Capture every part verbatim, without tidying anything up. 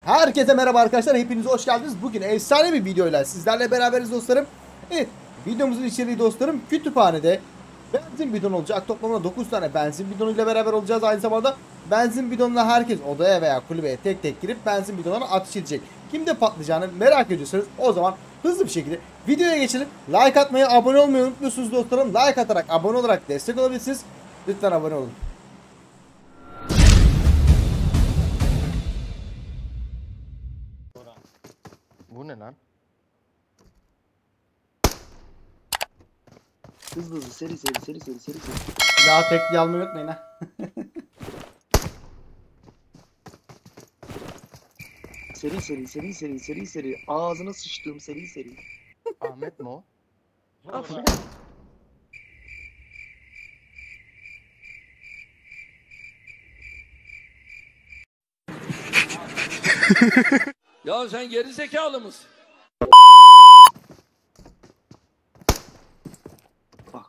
Herkese merhaba arkadaşlar, hepiniz hoş geldiniz. Bugün efsane bir videoyla sizlerle beraberiz dostlarım. Evet, videomuzun içeriği dostlarım kütüphanede benzin bidonu olacak. Toplamda dokuz tane benzin bidonuyla beraber olacağız. Aynı zamanda benzin bidonuna herkes odaya veya kulübeye tek tek girip benzin bidonuna ateş edecek. Kimde patlayacağını merak ediyorsanız o zaman hızlı bir şekilde videoya geçelim. Like atmayı, abone olmayı unutmuyorsunuz dostlarım. Like atarak, abone olarak destek olabilirsiniz. Lütfen abone olun. Bu ne lan? Hızlı hızlı seri seri seri seri seri seri. Daha tekli almayı unutmayın ha. Seri seri seri seri seri seri. Ağzına sıçtığım seri seri. Ahmet mi o? Ya sen geri zekalı mısın? Bak.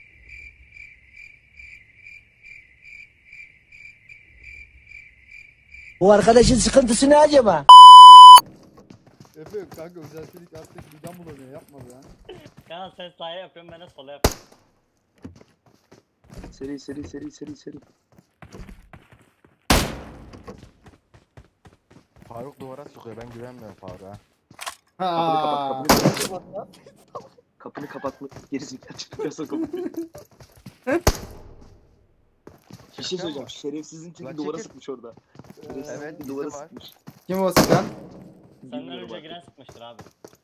Bu arkadaşın sıkıntısı ne acaba? Efe kanka özellik artık midem bulanıyor, yapma be. Kaan sen sağa yapıyorsun, ben de sola yapıyorum. Seri seri seri seri seri. Faruk duvara sıkıyor, ben güvenmiyorum Faruk'a. Kapını kapat Ha. kapını kapat. Kapını kapatma. Gerizekalı çıkıyorsa kapıyı. Bir şey söyleyeceğim. Şerefsizin çünkü Lan duvara çekil. sıkmış orada. Şerefsizin Evet, çünkü duvara bizde var. sıkmış. Kim o sıkan? Senden Bilmiyorum önce artık. giren sıkmıştır abi.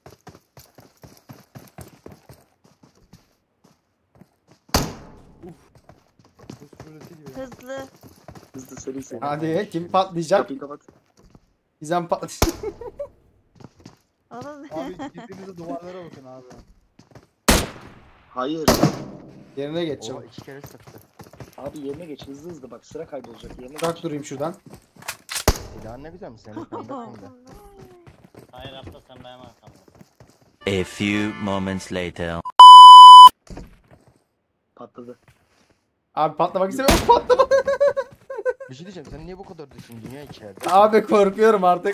Rus ruleti gibi. Hızlı. Hızlı seri seri. Hadi kim patlayacak? Kapıyı kapat. Gizem patlayacak. Alın. Abi girdiğinizde duvarlara bakın abi. Hayır. Yerine geç Oha çabuk. iki kere sıktı. Abi yerine geç hızlı hızlı bak sıra kaybolacak yerine Bırak geç. durayım şuradan. Silahın ne güzelmiş senin pembe pembe. Hayır abla sen benim arkamda. A few moments later. Patladı. Abi patlamak istemiyorum, patlama. Bir şey diyeceğim, sen niye bu kadar düşündün ya içeride? Abi korkuyorum artık.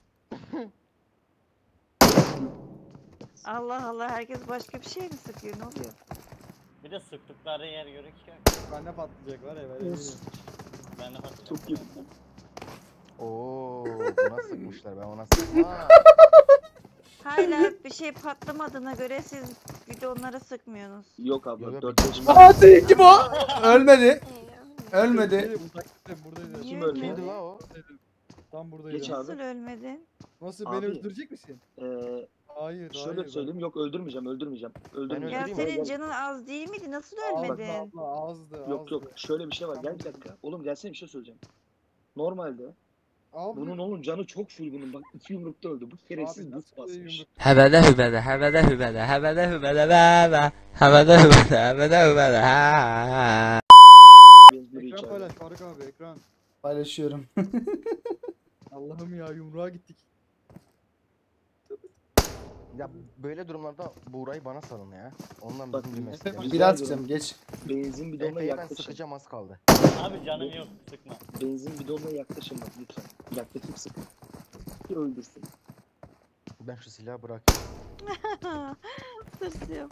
Allah Allah, herkes başka bir şey mi sıkıyor, ne oluyor? Bir de sıktıkları yer gözüküyor. Bende patlayacak var ya böyle. Of. Ben de patlayacağım. Çok iyi. Oo, buna sıkmışlar, ben ona sıkma. Hala bir şey patlamadığına göre siz bidonlara sıkmıyorsunuz. Yok abla Yok, yok, dört beş Hadi kim o? Ölmedi. Ölmedi. Buradaydı, buradaydı. Niye Kim öldü? ölmedin? Neydi la o? Tam buradaydı. Geç abi. Nasıl ölmedin? Nasıl Abi. beni öldürecek misin? Ee, Hayır, şöyle hayır. söyleyeyim yok öldürmeyeceğim öldürmeyeceğim. Öldürmeyeceğim. Ya Öldüreyim mi? senin canın az değil miydi? Nasıl Azdı ölmedin? abla, azdı, azdı. Yok yok şöyle bir şey var gel bir dakika. Oğlum gelsene bir şey söyleyeceğim. Normalde Abi, bunun oğlum canı çok full bunun bak iki yumrukta öldü. Bu şerefsiz abi buz nasıl böyle basmış. yumruk? Havada hübede, havada hübede, havada hübede, baba. Havada hübede, havada hübede, ha. Benzeri Ekran içeride. paylaş Faruk abi, ekran. Paylaşıyorum. Allah'ım ya, yumruğa gittik. Ya böyle durumlarda Buğra'yı bana salın ya. Ondan Bak, bizim bir Efe, mesleğimiz. Bir daha çıkacağım, geç. Benzin bidonuna Efe'ye ben yaklaşın. sıkacağım, az kaldı. Abi canım yok, sıkma. Benzin bidonuna yaklaşın bak lütfen. Yaklaşıp sıkın. Ki öldürsün. Ben şu silahı bırakayım. Tırsıyorum.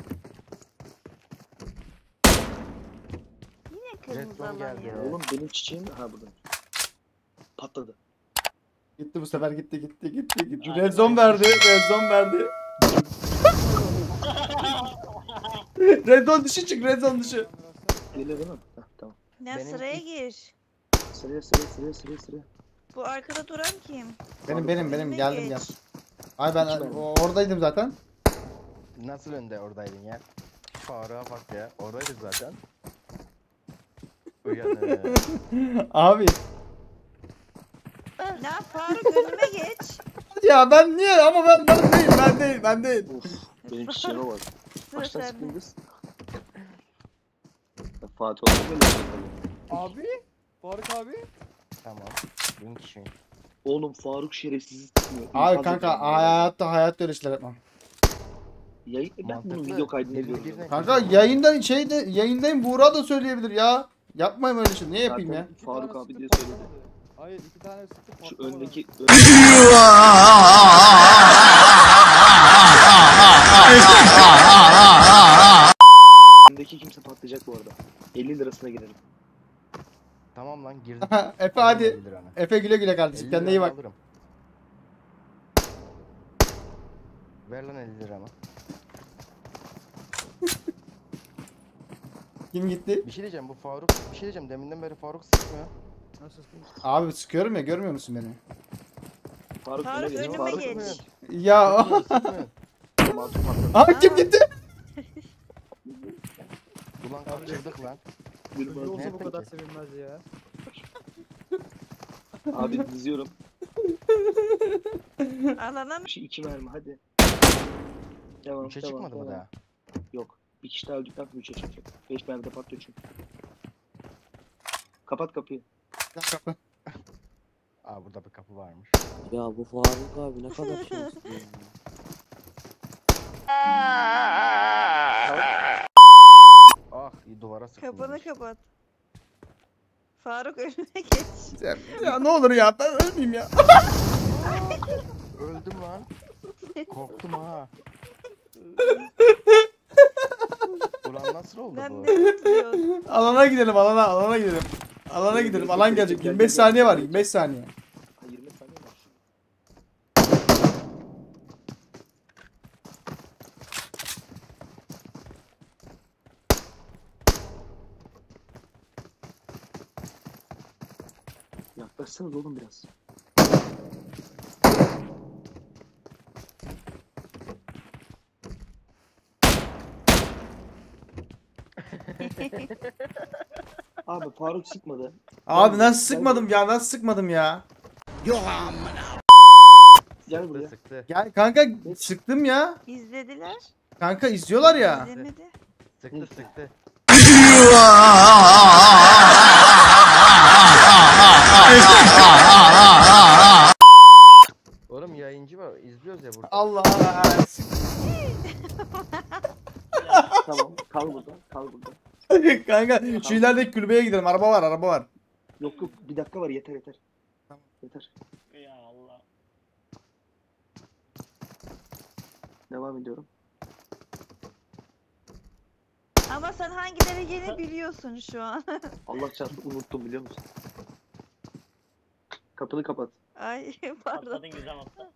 Yine kırmızı Redstone alan geldi ya. ya. Oğlum benim çiçeğim ha burada. Patladı. Gitti bu sefer, gitti gitti gitti gitti. Hadi Red zone bakalım. verdi, red zone verdi. Red zone dışı çık, red zone dışı. Geliyor değil mi? Heh, tamam. Ya Benim sıraya ilk- gir. Sıraya sıraya sıraya sıraya sıraya. Bu arkada duran kim? Benim benim benim Önüme geldim geç. gel. Ay ben Hiç ben- o- oradaydım zaten. Nasıl önde oradaydın ya? Faruk'a bak ya, oradaydık zaten. Uyanır. Abi Ne yap Faruk, önüme geç. ya ben niye ama ben ben değil ben değil ben değil. Of benim çiçeğime bak. Sıra Baştan sende. sıkayım kız. Ya Fatih oldu böyle yapalım. Abi? Faruk abi? Tamam. Bin kişi. Oğlum Faruk şerefsizi sıkmıyor. Abi İnfaz kanka ediyorum ya. hayatta hayatta öyle şeyler yapmam. Yayın, ben bunun Mantıklı. video kaydını Birini ediyorum. birine- Kanka yayında şeyde yayındayım, Buğra da söyleyebilir ya. Yapmayayım öyle şey. Niye yapayım ya? Zaten Faruk İki abi tane diye sıkıp söyledi. patlamadı. Hayır iki tane sıktı Şu patlamadı. öndeki öndeki kimse patlayacak bu arada. elli lirasına girerim. Tamam lan girdim. Efe hadi. Efe güle güle kardeşim. Kendine iyi bak. Alırım. Ver lan elli liramı. Kim gitti? Bir şey diyeceğim bu Faruk. Bir şey diyeceğim deminden beri Faruk sıkmıyor. Nasıl sıktın? Abi sıkıyorum ya, görmüyor musun beni? Faruk, Faruk, öne geç. önüme Faruk geç. öne geç. Ya Sıkmıyor, sıkmıyor. Tamam, patladı. Aa, kim gitti? Ulan kaçırdık lan. Yürü Çocuğu bak. olsa bu Nerede kadar ki? sevinmez ya. Abi diziyorum. Alana mı? Bir şey iki mermi hadi. Devam Üçe devam çıkmadı mı devam. daha? Yok. Bir kişi daha öldükten sonra üçe çıkacak. beş mermi de patlıyor çünkü. Kapat kapıyı. Kapı. Aa burada bir kapı varmış. Ya bu Faruk abi ne kadar şanslı ya. Ah duvara sıktım. Kapını kapat. Faruk önüme geç. Ya, ya ne olur ya, ben ölmeyeyim ya. Öldüm lan. Korktum ha. Ulan nasıl oldu Ben bu? ne tutuyorsun? Alana gidelim, alana, alana gidelim. Alana gidelim, alan gelecek. yirmi beş saniye var, yirmi beş saniye. Ha, yirmi saniye var. Yaklaşsanız oğlum biraz. Abi Faruk sıkmadı. Abi nasıl sıkmadım ya, nasıl sıkmadım ya? Gel Sıktı buraya. sıktı. Gel kanka, sıktım ya. İzlediler. Kanka izliyorlar ya. İzlemedi. Sıktı sıktı. Oğlum yayıncı var izliyoruz ya burada. Allah. Tamam kal burada. Kal burada. Kanka şu ilerideki kulübeye gidelim. Araba var, araba var. Yok yok bir dakika var yeter yeter. Tamam. Yeter. Ya Allah. Devam ediyorum. Ama sen hangi dereceni biliyorsun şu an. Allah çarptı unuttum biliyor musun? Kapını kapat. Ay pardon. Patladın güzel nokta.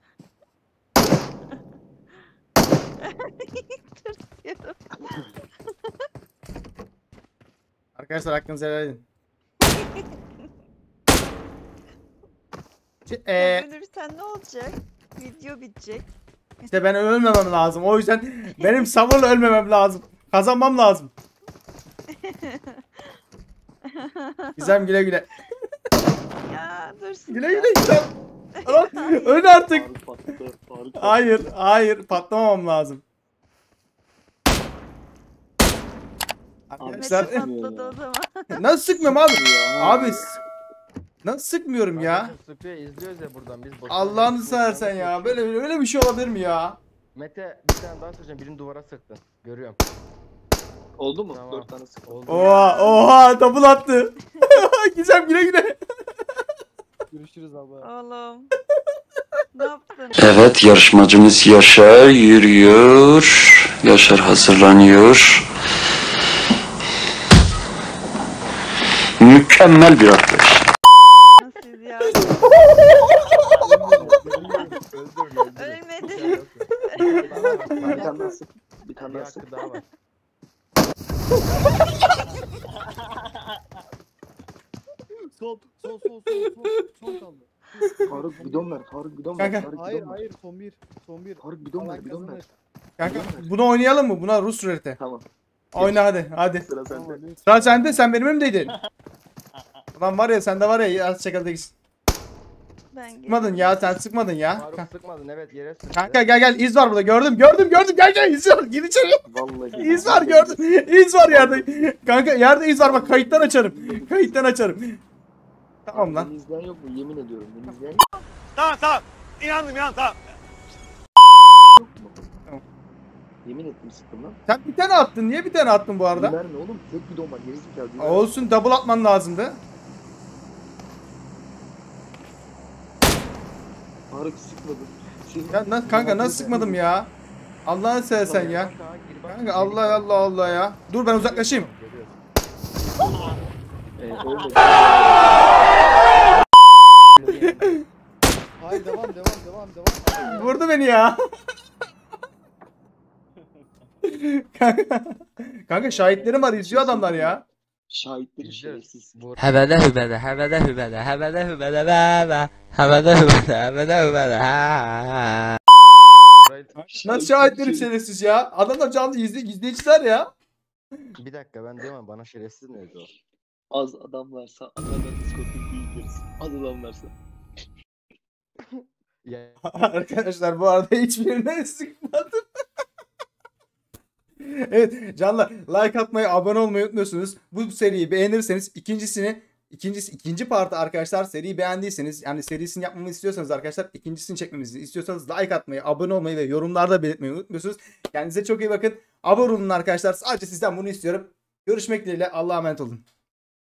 Tırsıyorum. Arkadaşlar hakkınızı helal edin. Şey, eee, Ölürsen ne olacak? Video bitecek. işte ben ölmemem lazım. O yüzden benim sabırla ölmemem lazım. Kazanmam lazım. Gizem güle güle. Ya dursun. Güle güle Gizem. Lan, öl artık. Faruk patladı. Faruk patladı. Hayır, hayır, patlamamam lazım. Mete Arkadaşlar patladı o zaman. nasıl sıkmıyorum abi? Ya. Abi s- nasıl sıkmıyorum ya? Arkadaşlar sıkıyor izliyoruz ya buradan biz. boşuna Allah'ını boşuna seversen ya. sıkıyoruz. Böyle öyle bir şey olabilir mi ya? Mete bir tane daha sıkacağım birini duvara sıktın. Görüyorum. Oldu mu? Tamam. Dört tane sık. Oldu. Oha, oha, double attı. Gizem güle güle. Görüşürüz abla. Oğlum. Ne yaptın? Evet, yarışmacımız Yaşar yürüyor. Yaşar hazırlanıyor. Mükemmel bir atlayış. Siz ya. Öldürün öldürün. Ölmedi. Bir tane daha sık. Bir tane Bir daha sık. hakkı daha var. Sol, sol, sol, sol, sol, sol kaldı. Faruk bidon ver. Faruk bidon ver. Kanka. Faruk Hayır, bidon ver. hayır, son bir, son bir. Faruk bidon Alan ver. Bidon ver. kazanır. Kanka bunu oynayalım mı? Buna Rus ruleti. Tamam. Oyna hadi, hadi. Sıra Tamam, sende. lütfen. Sıra sende, sen benim önümdeydin. Ulan var ya, sende var ya, az çakalda gitsin. Ben Sıkmadın ya, sen sıkmadın ya. Faruk Ka- sıkmadın evet yere sıktı. Kanka gel gel, iz var burada, gördüm gördüm gördüm, gel gel, iz var, gir içeri. Vallahi. İz var, gördüm, iz var yerde. Kanka yerde iz var, bak kayıttan açarım. Kayıttan açarım. Tamam lan. Beni izleyen yok mu? Yemin ediyorum. Beni izleyen Tamam tamam. İnandım ya tamam. yok mu? Tamam. Yemin ettim sıktım lan. Sen bir tane attın, niye bir tane attın bu arada? Verme oğlum. Tek bidon var. Gerizekalı. Olsun, double atman lazımdı. Faruk sıkmadım. Senin Ya na- kanka nasıl sıkmadım ya? Allah'ını seversen ya. Kanka Allah Allah Allah ya. Dur ben uzaklaşayım. Ee, oğlum. Hayır devam devam devam devam. Vurdu beni ya. kanka, kanka şahitlerim var izliyor adamlar ya. Şahitleri İzliyoruz. şerefsiz. Bu Havada hübede, havada hübede, havada hübede baba. Havada hübede, havada hübede ha. Nasıl şahitlerim şerefsiz ya? Adamlar canlı izli izleyiciler ya. bir dakika ben diyemem bana şerefsiz mi dedi o? Az adam varsa adamlar diskotik değildir. Az adam varsa. Ya Arkadaşlar bu arada hiçbirine sıkmadım. Evet canlar like atmayı, abone olmayı unutmuyorsunuz. Bu seriyi beğenirseniz ikincisini ikincisi ikinci partı arkadaşlar seriyi beğendiyseniz yani serisini yapmamı istiyorsanız arkadaşlar ikincisini çekmemizi istiyorsanız like atmayı, abone olmayı ve yorumlarda belirtmeyi unutmuyorsunuz. Kendinize çok iyi bakın. Abone olun arkadaşlar. Sadece sizden bunu istiyorum. Görüşmek dileğiyle. Allah'a emanet olun.